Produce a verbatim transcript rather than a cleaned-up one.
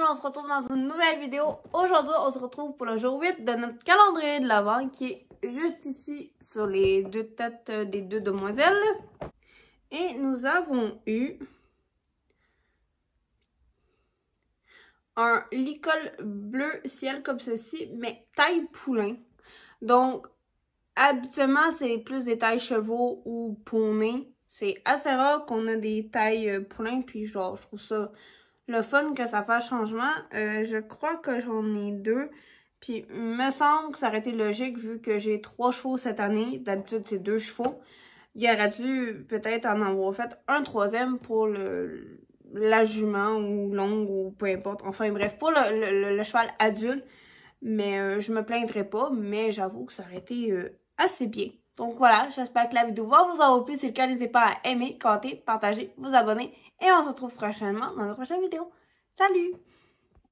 on se retrouve dans une nouvelle vidéo. Aujourd'hui, on se retrouve pour le jour huit de notre calendrier de l'Avent qui est juste ici sur les deux têtes des deux demoiselles. Et nous avons eu un licol bleu ciel comme ceci, mais taille poulain. Donc, habituellement, c'est plus des tailles chevaux ou poneys. C'est assez rare qu'on a des tailles poulains, puis genre, je trouve ça le fun que ça fasse changement. Euh, je crois que j'en ai deux. Puis, il me semble que ça aurait été logique vu que j'ai trois chevaux cette année. D'habitude, c'est deux chevaux. Il aurait dû peut-être en avoir fait un troisième pour le la jument ou l'ongle ou peu importe. Enfin, bref, pour le, le, le cheval adulte. Mais euh, je me plaindrai pas, mais j'avoue que ça aurait été euh, assez bien. Donc voilà, j'espère que la vidéo va vous avoir plu. Si c'est le cas, n'hésitez pas à aimer, commenter, partager, vous abonner. Et on se retrouve prochainement dans une prochaine vidéo. Salut!